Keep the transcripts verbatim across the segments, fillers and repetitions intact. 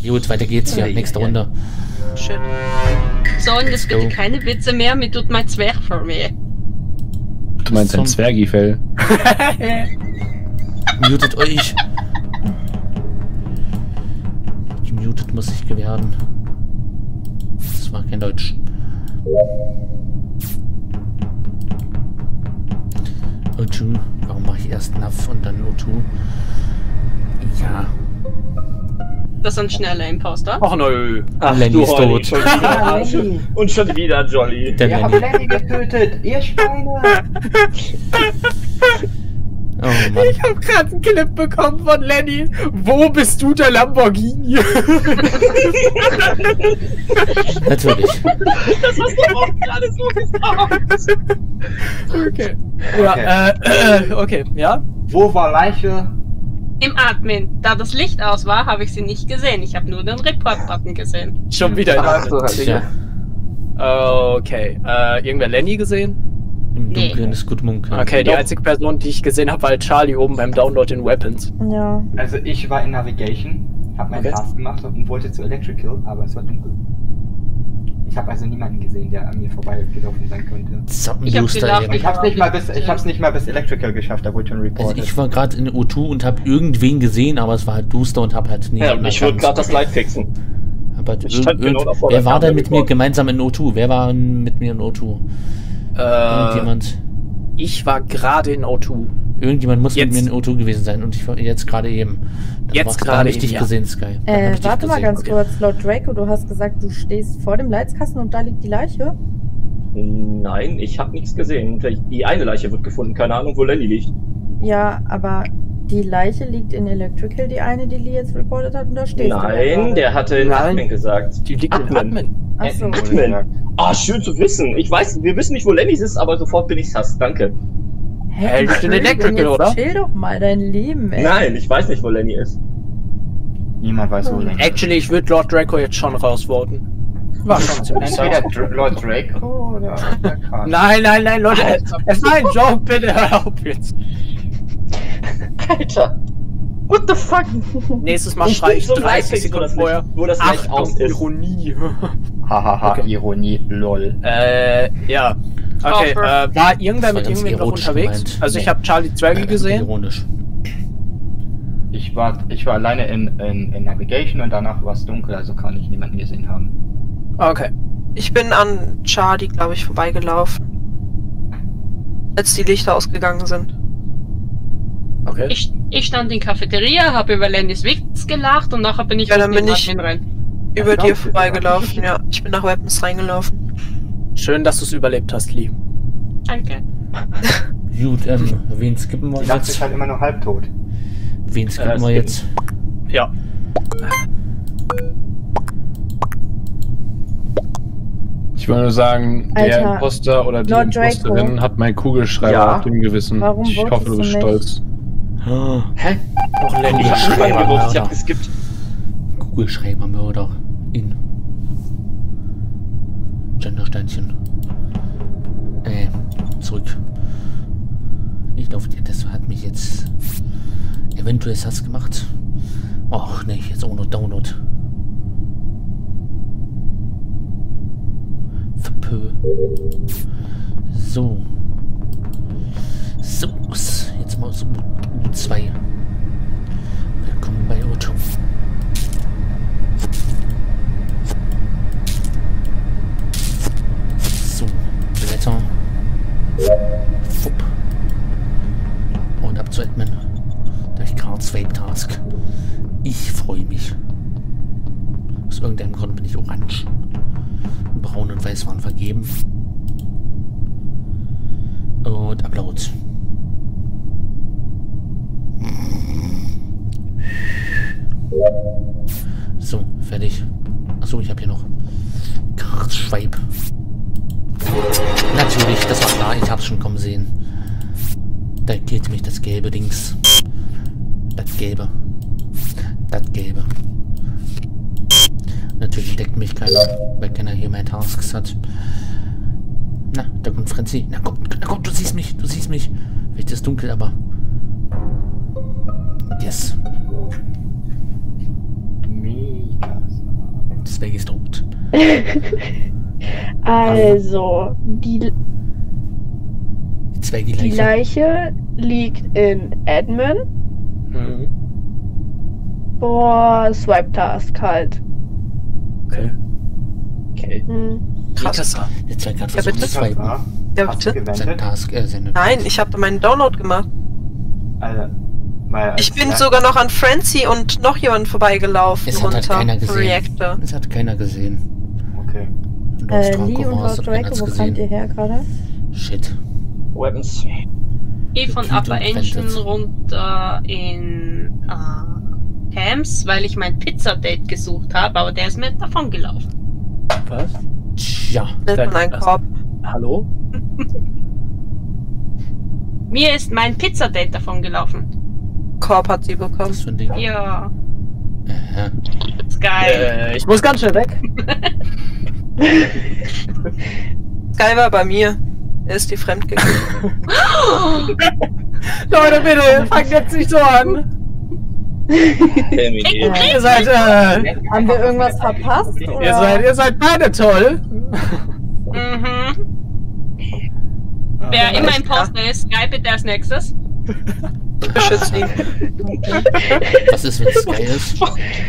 Gut, weiter geht's hier. Nächste Runde. Shit. So, und jetzt bitte keine Witze mehr, mir tut mein Zwerg voll weh. Du meinst ein Zwergifell? Mutet euch. Gemutet muss ich werden. Das war kein Deutsch. O zwei. Warum mache ich erst N A V und dann O zwei? Ja. Das ist ein schneller Imposter. Ach nö. Ach, Lenny ist Holly, tot. Schon wieder. Und schon wieder Jolly. Der Ihr habt Lenny. Lenny getötet, ihr Schweine! Oh Mann. Ich hab gerade einen Clip bekommen von Lenny. Wo bist du, der Lamborghini? Natürlich. Das hast du auch gerade so gesagt. Okay. Ja, äh, äh, okay, ja. Wo war Leiche? Im Admin. Da das Licht aus war, habe ich sie nicht gesehen. Ich habe nur den Report-Button gesehen. Schon wieder in Ach, so, der Ja. Okay, äh, irgendwer Lenny gesehen? Im Dunkeln ist gut munkeln. Okay, die einzige Person, die ich gesehen habe, war halt Charlie oben beim Download in Weapons. Ja. Also ich war in Navigation, hab meinen Okay. Task gemacht und wollte zu Electrical, aber es war dunkel. Ich habe also niemanden gesehen, der an mir vorbeigelaufen sein könnte. Ich hab gedacht, Ich hab's nicht mal bis, ich hab's nicht mal bis Electrical geschafft, da wurde schon Also reported. ich war gerade in O zwei und habe irgendwen gesehen, aber es war halt duster und habe halt Ja, und ich würde gerade das Light fixen. Hab halt Ich irg stand genau irgend davor, wer da war kam denn der mit mir Report. gemeinsam in O zwei? Wer war mit mir in O zwei? Äh, Irgendjemand. ich war gerade in O zwei. Irgendjemand muss Jetzt. mit mir in O zwei gewesen sein und ich war jetzt gerade eben. Da Jetzt war- da gerade hab ich eben, dich ja. gesehen, Sky. Da hab Äh, ich dich warte mal gesehen. ganz okay. kurz. Laut Draco, du hast gesagt, du stehst vor dem Leitskasten und da liegt die Leiche? Nein, ich habe nichts gesehen. Die eine Leiche wird gefunden. Keine Ahnung, wo Lenny liegt. Ja, aber die Leiche liegt in Electrical, die eine, die Lee jetzt reportet hat, und da stehst du da Nein, gerade. der hatte in Nein. Admin gesagt. Die liegt in Admin. Achso. Äh, Admin. Ah, schön zu wissen. Ich weiß, wir wissen nicht, wo Lenny ist, aber sofort bin ich's Hass. Danke. Hä, liegt in Entschuldigung, Electrical, jetzt oder? Chill doch mal dein Leben, ey. Nein, ich weiß nicht, wo Lenny ist. Niemand weiß, wo Lenny ist. Actually, ich würde Lord Draco jetzt schon rausvoten. War schon ziemlich Entweder sauer. Dr Lord Draco oder der Karte. Nein, nein, nein, Leute, es war ein Joke, bitte hör auf jetzt. Alter. What the fuck? Nächstes Mal Ich schreie bin ich so dreißig Light-Fix, wo das Sekunden vorher. Licht- wo das Licht aus Achtung, ist. Ironie. Hahaha, Okay. Ironie, lol. Äh, ja. Okay, Offer. äh, war irgendwer Das war mit ganz irgendwem noch erotisch unterwegs? gemeint. Also ich Nee. habe Charlie Zwergi gesehen. Ironisch. Ich war, ich war alleine in, in, in Navigation und danach war es dunkel, also kann ich niemanden gesehen haben. Okay. Ich bin an Charlie, glaube ich, vorbeigelaufen. Als die Lichter ausgegangen sind. Okay. Ich, ich stand in der Cafeteria, habe über Lennys Witz gelacht und nachher bin ich Ja, auf dann den bin ich- Admin rein. Über glaub dir ich, vorbeigelaufen, ja. Ich bin nach Weapons reingelaufen. Schön, dass du es überlebt hast, Lee. Danke. Gut, ähm, wen skippen wir Die Nacht ist jetzt? halt immer noch halbtot. Wen skippen Äh, wir skippen. jetzt? Ja. Ich wollte nur sagen, der Alter, Imposter oder die Lord Draco. Imposterin hat meinen Kugelschreiber Ja. auf dem Gewissen. Warum ich votest hoffe, du du bist nicht? stolz. Ah, Hä? Auch Lenny. Ich hab nicht Schreiber, reingeguckt, ich Mörder. hab geskippt. Kugelschreibermörder. In. Gendersteinchen. Äh, zurück. Ich glaube, das hat mich jetzt eventuell Sass gemacht. Och, ne, jetzt auch noch Download. Verpö. So. So, jetzt mal so U zwei. Willkommen bei Otto. So, Blätter. Fupp. Und ab zu Admin. Durch Cards Swipe Task. Ich freue mich. Aus irgendeinem Grund bin ich orange. Braun und Weiß waren vergeben. Und Upload. So, fertig. Achso, ich habe hier noch Schweib. Natürlich, das war klar, ich hab's schon kommen sehen. Da killt mich das gelbe Dings. Das gelbe. Das gelbe. Natürlich deckt mich keiner, weil keiner hier mehr Tasks hat. Na, da kommt Frenzy. Na komm, na komm, du siehst mich, du siehst mich. Vielleicht ist es dunkel, aber... Yes. Mega. Also, die, Die Zwerge die Leiche. Leiche liegt in Admin Mhm. vor Swipe Task halt. Okay. Okay. Hm. Krass. Der Zwerg hat Ja, versucht bitte. zu swipen. Ja, Ja, hast du bitte. Seine gewendet? Task, äh, seine Nein, ich habe da meinen Download gemacht. Also, weil Ich als bin Zwerg- sogar noch an Frenzy und noch jemanden vorbeigelaufen Es hat halt runter. keiner gesehen. Reactor. Es hat keiner gesehen. Okay. Und Äh, Lord Lee Draco und war es, Lord aber keiner Draco, hat's wo gesehen. kamt ihr her gerade? Shit. Weapons. Ich von Repeat Upper und Engine Vented. runter in äh, Camps, weil ich mein Pizza-Date gesucht habe, aber der ist mir davon gelaufen. Was? Tja. Nennt man einen Was? Korb. Hallo? Mir ist mein Pizza-Date davon gelaufen. Korb hat sie bekommen. Was für ein Ding. Ja, Äh, ist geil. Äh, ich muss ganz schnell weg. Sky war bei mir. Er ist die fremdgegangen. Leute, bitte, fangt jetzt nicht so an. Terminiert. Äh, Ihr seid, äh, haben wir irgendwas verpasst? Oder? ihr seid, ihr seid beide toll. Mhm. Wer immer Imposter ist, Sky bitte als nächstes. Beschützt ihn. was ist, wenn es geil ist?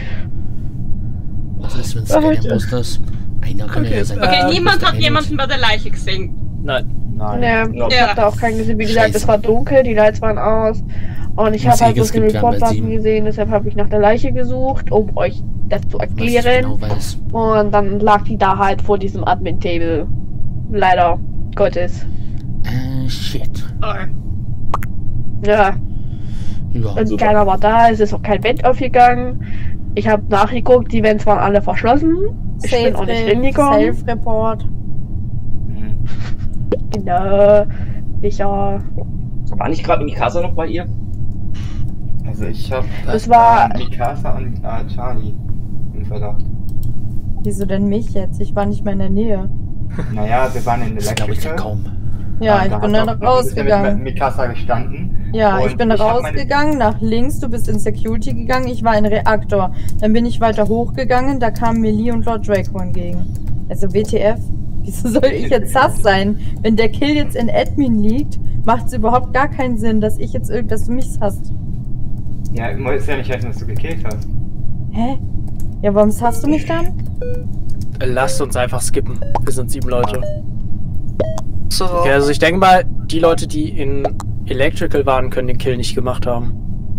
Was ist, wenn es geil Imposter ist? Einer kann ja sein. Okay, Äh, niemand ist der hat eine jemanden bei der Leiche gesehen. Nein. Nein. Ja, No. ich hab da auch keinen gesehen. Wie gesagt, Scheiße. es war dunkel, die Lights waren aus. Und ich Muss habe halt ich bloß den geskippt werden bei Report-Button sieben. gesehen, deshalb habe ich nach der Leiche gesucht, um euch das zu Was ich erklären. genau weiß. Und dann lag die da halt vor diesem Admin-Table. Leider Gottes. Äh, shit. Oh. Ja, Ja. und Super. keiner war da, es ist auch kein Vent aufgegangen. Ich habe nachgeguckt, die Vents waren alle verschlossen. Ich bin auch nicht hingekommen. Self-Report. Mhm. Genau, sicher. War nicht gerade Mikasa noch bei ihr? Also ich hab Es war- äh, Mikasa und äh, Charlie im Verdacht. Wieso denn mich jetzt? Ich war nicht mehr in der Nähe. Naja, wir waren in Das glaube ich ja Electrical. kaum. Ja, Und ich da bin hast dann du auch noch ein bisschen rausgegangen. Mit Mikasa gestanden. Ja, ich Und bin ich hab meine- rausgegangen, nach links, du bist in Security gegangen, ich war in Reaktor. Dann bin ich weiter hochgegangen, da kamen mir Lee und Lord Draco entgegen. Also W T F? Wieso soll ich jetzt sass sein? Wenn der Kill jetzt in Admin liegt, macht es überhaupt gar keinen Sinn, dass ich jetzt irgend, dass du mich hasst. Ja, muss ja nicht heißen, dass du gekillt hast. Hä? Ja, warum hasst du mich dann? Lasst uns einfach skippen. Wir sind sieben Leute. So. Okay, also ich denke mal, die Leute, die in Electrical waren, können den Kill nicht gemacht haben.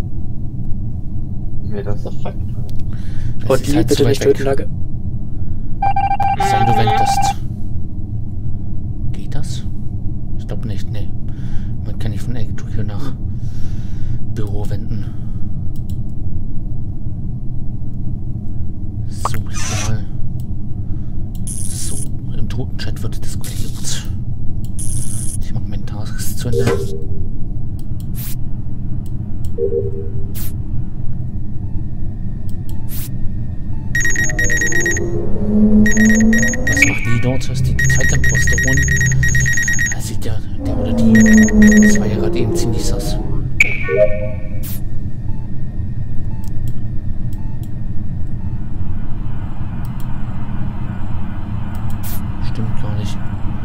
Mir das Es Und ist die halt zu bitte weit nicht weg. töten, danke. Sei du wendest. Geht das? Ich glaube nicht, nee. Man kann nicht von Electrical nach Büro wenden. So, ist mal. So, im Totenchat wird diskutiert. Ich mache meinen Tasks zu Ende. Was macht die dort? Das ist die zweite Imposterin. Da sieht ja, der oder die. Das war ja gerade eben ziemlich sass. Stimmt gar nicht.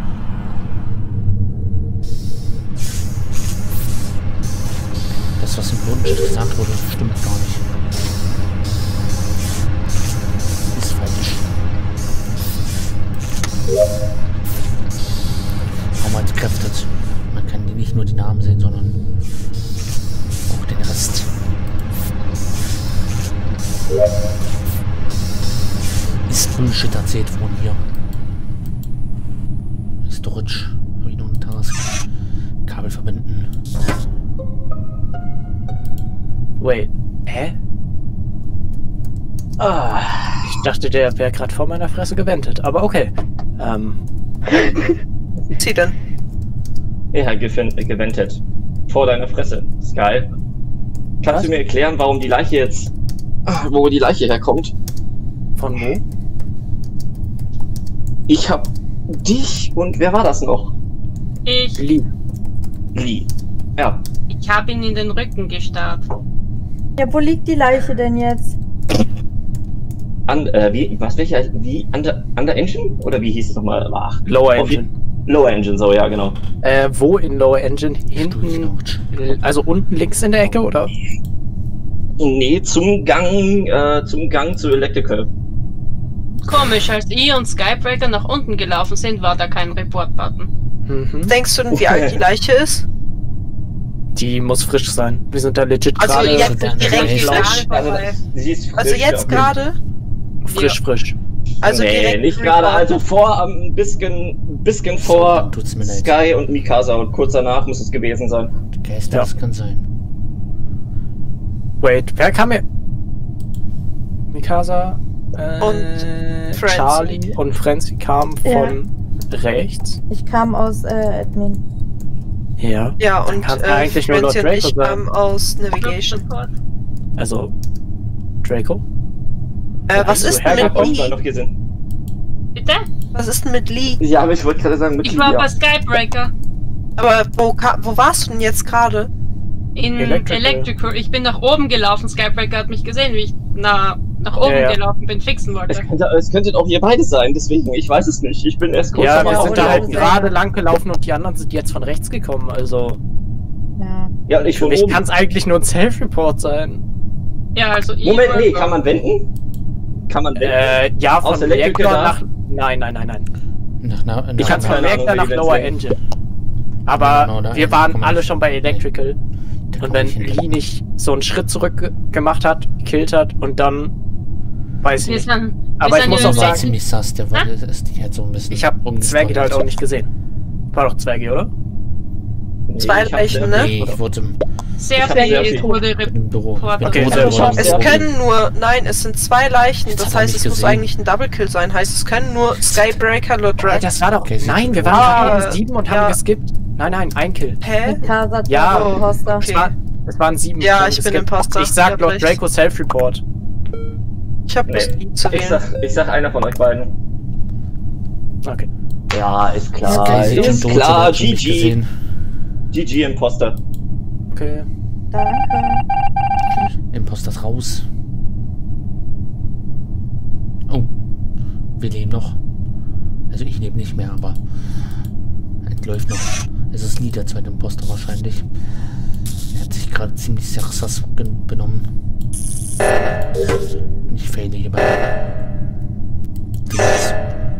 Das, was im Bodenchat gesagt wurde, stimmt gar nicht. Ist falsch. Kaum entkräftet. Man kann die nicht nur die Namen sehen, sondern auch den Rest. Ist Bullshit erzählt worden hier. Storage. Habe ich noch einen Task. Kabel verbinden. Wait. Hä? Ah, ich dachte, der wäre gerade vor meiner Fresse gewendet. Aber okay. Ähm, Sie denn? Er hat gefin- gewendet. Vor deiner Fresse. Sky. Kannst Was? du mir erklären, warum die Leiche jetzt. Wo die Leiche herkommt? von wo? Ich hab dich und wer war das noch? Ich, Lee. Lee. Ja. ich habe ihn in den Rücken gestarrt. Ja, wo liegt die Leiche denn jetzt? an, äh, wie, was, welcher, wie, Under, Under Engine? Oder wie hieß es nochmal? Ach, Lower Engine. Lower Engine, so, ja, genau. Äh, wo in Lower Engine? Hinten, also unten links in der Ecke, oder? Nee, zum Gang, äh, zum Gang zu Electrical. Komisch, als ich und Skybreaker nach unten gelaufen sind, war da kein Report-Button. Mhm. Denkst du denn, wie alt die Leiche ist? Die muss frisch sein. Wir sind da legit Also gerade jetzt direkt frisch. frisch. Also, sie ist frisch, Also jetzt ja. gerade? frisch, frisch. Also nee, direkt nicht gerade, Report. also vor, ein um, bisschen, bisschen vor Tut's mir leid. Sky und Mikasa und kurz danach muss es gewesen sein. Geister, Ja. das kann sein. Wait, wer kam hier? Mikasa äh, Und Francie. Charlie und Francie kamen von rechts. Ich kam aus äh, Admin. Ja. Ja, Dann und kann's äh, eigentlich nur Lord Francie und Draco ich sein. kamen aus Navigation. Report. Also Draco. Äh, was Also ist denn mit hergekommen, Auch Lee? noch gesehen. Bitte? Was ist denn mit Lee? Ja, aber ich wollte gerade sagen, mit Ich war ja. bei Skybreaker. Aber wo, ka- wo warst du denn jetzt gerade? In Electrical. Electrical. Ich bin nach oben gelaufen. Skybreaker hat mich gesehen, wie ich na, nach oben Ja, ja. gelaufen bin, fixen wollte. Es könnte, es könntet auch ihr beide sein, deswegen, ich weiß es nicht. Ich bin erst kurz Ja, davor wir Ja, sind da oder halt so. gerade lang gelaufen und die anderen sind jetzt von rechts gekommen. Also Ja. Ja, und ich für von mich oben. kann es eigentlich nur ein Self-Report sein. Ja, also ich Moment, war- nee, kann man wenden? Kann man wenden? Äh, ja, Aus von Electrical Reaktor nach- nach. Nein, nein, nein, nein. Nach, nach, nach, Ich kann von keine Ahnung, Reaktor nach wie die Lower jetzt Engine. Aber Genau, da wir kann waren man alle nicht- schon bei Electrical. Da Und komm wenn ich hin. Lee nicht so einen Schritt zurück ge- gemacht hat, gekillt hat und dann weiß ich Wir nicht. sind, wir Aber ich sind muss ja auch Der war sagen, ziemlich sass, der war, das ist die halt so ein bisschen. ich habe Zwergi halt auch rumgespoilert. nicht gesehen. War doch Zwergi, oder? Nee, Zwei ich hab Leichen, sehr- ne? Nee, ich wurde im, sehr Ich hab viel sehr viel- wurde im Büro. Ich bin Okay, tot sehr geworden. gut. Es können nur, nein, es sind zwei Leichen, Jetzt das hat er heißt, mich es muss gesehen. eigentlich ein Double Kill sein. Heißt, es können nur Skybreaker, Lord Ja, Draco. das war doch. Okay, sie- Nein, wir waren Ah, gerade sieben und ja. haben geskippt. Nein, nein, ein Kill. Hä? Mikasa, Ja, Draco, Imposter. okay. Es, war, es waren sieben. Ja, wir haben ich bin geskippt. Imposter. Ich sag Ihr habt Lord recht. Draco Self-Report. Ich hab Nee. Lust, Lee zu Ich wählen. sag, ich sag einer von euch beiden. Okay. Ja, ist klar. Okay, sie ist sind tot, klar, oder hat mich G G. gesehen. G G Imposter. Okay. Danke. Imposters raus. Oh, wir leben noch. Also ich lebe nicht mehr, aber es läuft noch. Es ist Lee, der zweite Imposter wahrscheinlich. Er hat sich gerade ziemlich sass benommen. Ich fehle hier bei Dings.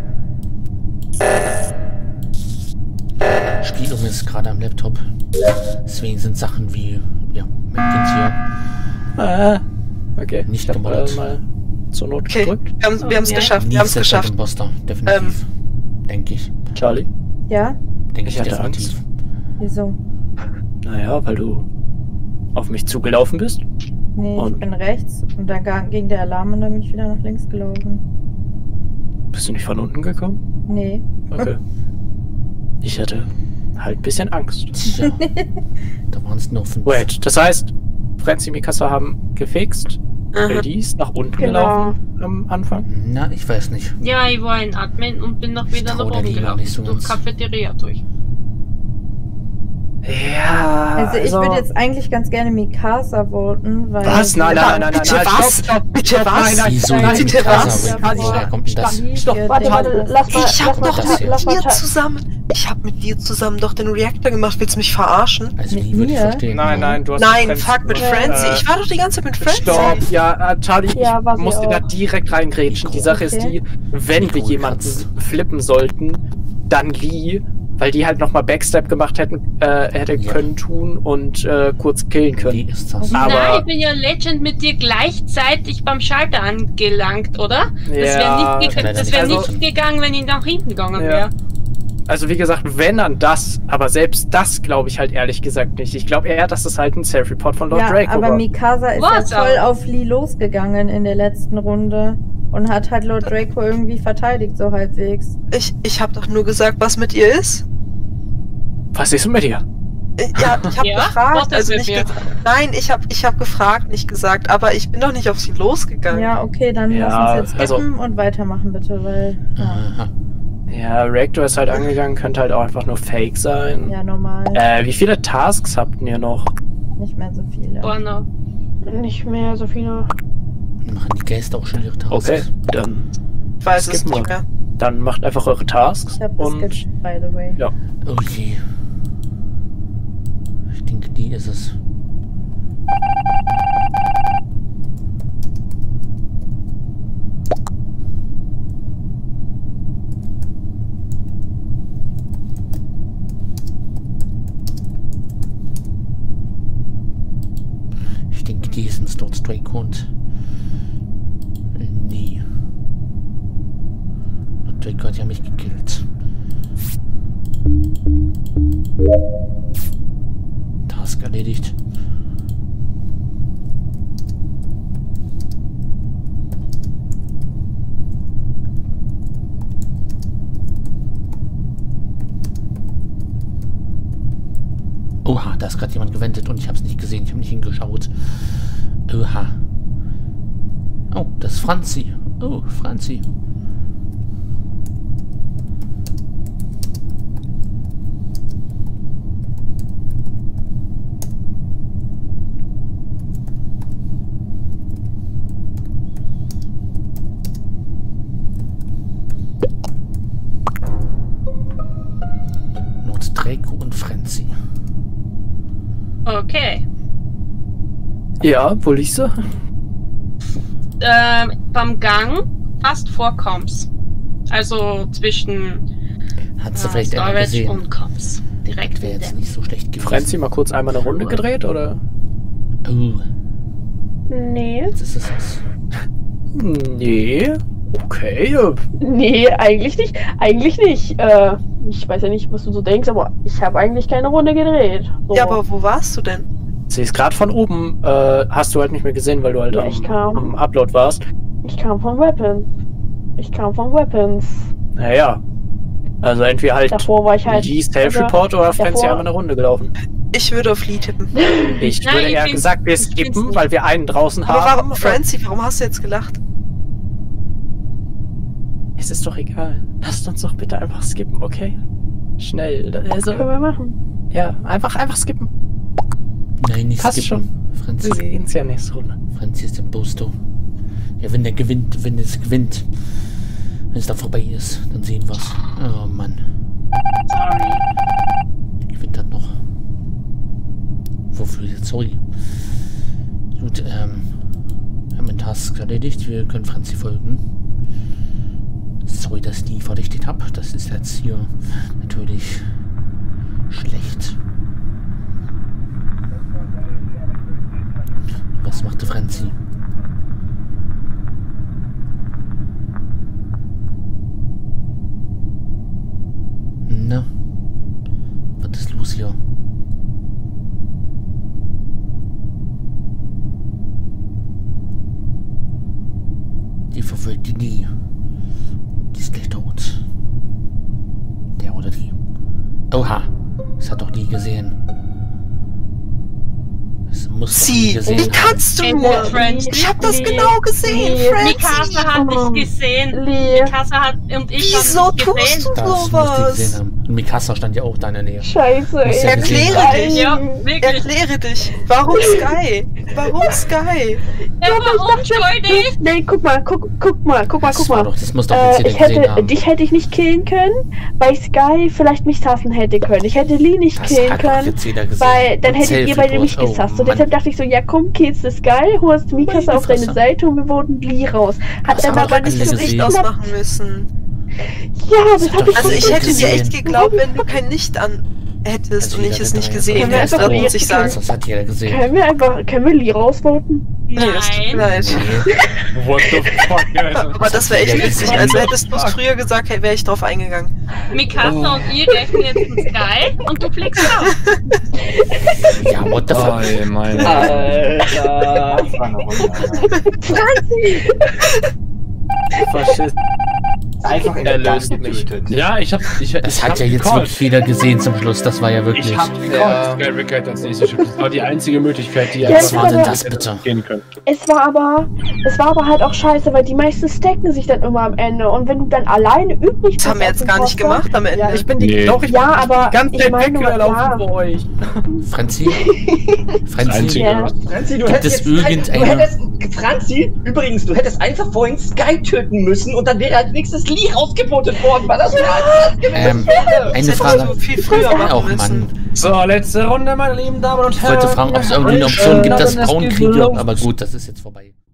Spielung ist gerade am Laptop. Deswegen sind Sachen wie, ja, mein Kind hier. Ah, okay. Nicht ich hab, gemoddert. äh, mal zur Not Okay, gedrückt. wir haben wir haben's Ja. geschafft, Nie wir haben's ist der zweite geschafft. Imposter, definitiv. Denke ich. Charlie. Ja? Denke Ich ich hatte definitiv. Angst. Wieso? Naja, weil du auf mich zugelaufen bist. Nee, ich Und? bin rechts und dann ga- ging der Alarm und dann bin ich wieder nach links gelaufen. Bist du nicht von unten gekommen? Nee. Okay. Ich hatte halt ein bisschen Angst. Tja, da waren es nur fünf. Wait, das heißt, Francie und Mikasa haben gefixt. Mhm. Die ist nach unten Genau. gelaufen am Anfang. Na, ich weiß nicht. Ja, ich war in Admin und bin noch Ich wieder nach trau der oben Lila gelaufen. nicht so durch ganz. Cafeteria durch. Ja. Also ich würde jetzt eigentlich ganz gerne Mikasa voten, weil... Was? Nein, nein, nein, nein, Bitte nein. was? Stopp, stopp, Bitte stopp, was? Nein, nein, Wieso nein, jetzt bitte Mikasa? was? Wo- Woher kommt denn das? Stopp, Warte, warte, lass mal... Ich hab kommt doch das mit hier? lass mal dir Cha- zusammen, ich hab mit dir zusammen doch den Reactor gemacht. Willst du mich verarschen? Also Mit wie würde ich mir? verstehen? Nein, nein, du hast Nein, mit fuck mit Francie- Francie. Äh, Ich war doch die ganze Zeit mit Francie. Stopp, ja, äh, Charlie, Ja, war ich sie muss dir da auch. direkt reingrätschen. Die Sache ist Okay. die, wenn wir jemanden flippen sollten, dann Lee, weil die halt nochmal Backstep gemacht hätten, äh, hätte Ja. können tun und äh, kurz killen Wie können. ist das? Aber- Nein, ich bin ja Legend mit dir gleichzeitig beim Schalter angelangt, oder? Das wäre Ja, nicht, ge leider das wär nicht. nicht Also- gegangen, wenn ich nach hinten gegangen Ja. wäre. Also wie gesagt, wenn dann das, aber selbst das glaube ich halt ehrlich gesagt nicht. Ich glaube eher, dass das halt ein Self-Report von Lord Ja, Draco aber war. Mikasa ist Was ja voll auch? auf Lee losgegangen in der letzten Runde und hat halt Lord Draco irgendwie verteidigt, so halbwegs. Ich, ich hab doch nur gesagt, was mit ihr ist. Was ist denn mit dir? Äh, Ja, ich hab Ja? gefragt, Was ist also mit nicht mir? ge Nein, ich hab, ich hab gefragt, nicht gesagt, aber ich bin doch nicht auf sie losgegangen. Ja, okay, dann Ja, lass uns jetzt also- skippen und weitermachen, bitte, weil... Ja, Aha. Ja, Reactor ist halt angegangen, könnte halt auch einfach nur Fake sein. ja normal. Äh, wie viele Tasks habt ihr noch? Nicht mehr so viele. Oh no. Nicht mehr so viele. Machen die Gäste auch schon ihre Tasks? Okay, dann Ich weiß es skippen nicht wir. mehr. Dann macht einfach eure Tasks Ich hab und geskippt, by the way. ja. Oh je. Ich denke, die ist es. Ich denke, die ist ein Stone Strike Hund. Nee. Drake hat ja mich gekillt. Task erledigt. Oha, da ist gerade jemand gewendet und ich habe es nicht gesehen. Ich habe nicht hingeschaut. Oha. Oh, das ist Franzi. Oh, Franzi. Draco und Franzi. Okay. Ja, wo liegst du? Ähm, beim Gang fast vor Comms. Also zwischen Hat sie äh, vielleicht einmal Storage gesehen. und Comms. Direkt Wäre in jetzt der. nicht so schlecht gewesen. Franzi mal kurz einmal eine Runde gedreht, oder? Oh, Nee. jetzt ist es es. Nee. Okay. äh, Nee, eigentlich nicht. Eigentlich nicht. Äh, ich weiß ja nicht, was du so denkst, aber ich habe eigentlich keine Runde gedreht. So. Ja, aber wo warst du denn? Sie ist gerade von oben. Äh, hast du halt nicht mehr gesehen, weil du halt Ja, am, ich kam. am Upload warst. Ich kam von Weapons. Ich kam von Weapons. Naja. Also entweder halt Davor war ich halt. die Self-Report oder Franzi davor- einmal eine Runde gelaufen. Ich würde auf Lee tippen. Ich Nein, würde ich eher find's- gesagt, wir ich find's skippen, nicht. weil wir einen draußen Aber haben. warum, Franzi, warum hast du jetzt gelacht? Es ist doch egal. Lasst uns doch bitte einfach skippen, okay? Schnell. Also, Können wir machen. ja, einfach, einfach skippen. Nein, nicht Passt skippen. Franzi, Sie sehen es ja nächste Runde. Franzi ist der Bosto. Ja, wenn der gewinnt, wenn es gewinnt. Wenn es da vorbei ist, dann sehen wir's. Oh Mann. Sorry. Gewinnt hat noch. Wofür jetzt? Sorry. Gut, ähm. Wir haben den Task erledigt. Wir können Franzi folgen. Sorry, dass ich die verdächtigt habe. Das ist jetzt hier natürlich schlecht. Was machte Franzi? Na? Was ist los hier? Die verfolgt die nie. Die ist gleich tot. Der oder die. Oha. Das hat doch nie gesehen. Das muss doch nie Sie, gesehen wie haben. kannst du Ey, nur? Franzi. Ich hab das Lee, genau gesehen, Lee. Franzi. Mikasa hat Oh. dich gesehen. Lee. Mikasa hat und ich Wieso haben dich tust gesehen. du Das muss die sowas? gesehen haben. Und Mikasa stand ja auch da in der Nähe. Scheiße, Muss ey. ja gesehen Erkläre haben. dich. Ja, wirklich. Erkläre dich. Warum Sky? Warum Sky? Er war unschuldig. Nee, guck mal, guck, guck mal, guck mal, Das guck war mal. doch, das muss doch jetzt Äh, jeder ich gesehen hätte, haben. dich hätte ich nicht killen können, weil Sky vielleicht mich tasten hätte können. Ich hätte Lee nicht Das killen hat doch können, jetzt jeder gesehen. weil dann Und hättet ihr beide mich Self-Report. gesasst. Oh, Und deshalb Mann. dachte ich so, ja komm, killst du Sky, holst Mikasa Meine auf deine Fresse. Seite und wir wurden Lee raus. Hat Das er haben aber doch nicht alle so gesehen. Licht richtig ausmachen müssen. Ja, das Das hat hab doch ich Also schon ich hätte dir gesehen. echt geglaubt, wenn du kein Licht an hättest Also und ich jeder es nicht wird gesehen Können wir hätte, einfach dann muss jetzt- ich sagen. Das hat jeder gesehen. Können wir einfach, können wir Lee rausvoten? Nee, das tut mir Nein. leid. What the fuck, Alter? Aber das wäre echt Ja, witzig. jetzt- Also hättest du es früher gesagt, hey, wäre ich drauf eingegangen. Mikasa Oh. und ich rechnen jetzt in Sky und du fliegst raus. Ja, what the fuck? Oh, ey, meine. Alter. Das war eine Runde, Alter. Faschist. Einfach in Er der löst Gang mich. getötet. Ja, ich hab. Ich, Das ich hat hab ja jetzt gecallt. wirklich jeder gesehen zum Schluss. Das war ja wirklich. Ich hab Ja. gecallt, Skyrick als nächstes Schiff. Das war die einzige Möglichkeit, die Ja, Was es war war denn aber- das bitte? gehen können. Es war aber, es war aber halt auch scheiße, weil die meisten stacken sich dann immer am Ende und wenn du dann alleine übrig bist. Das haben wir als jetzt gar nicht Imposter- gemacht am Ende. Ja, ich bin die. Nee. Doch, ich Ja, bin aber die ganze ich Zeit meine, weggelaufen ja. vor euch. Franzi? Das Franzi? Einzige, Ja. was. Franzi, du Gibt hättest es jetzt kein, du irgendeine- hättest, Franzi, übrigens, du hättest einfach vorhin Sky töten müssen und dann wäre als nächstes Lee rausgebotet worden, weil das Ähm, eine Frage. viel früher machen Oh müssen. Mann. So, letzte Runde, meine lieben Damen und Ich Herren. wollte fragen, ob es irgendwie eine Option gibt, dass Braun Krieg wird, aber gut, das ist jetzt vorbei.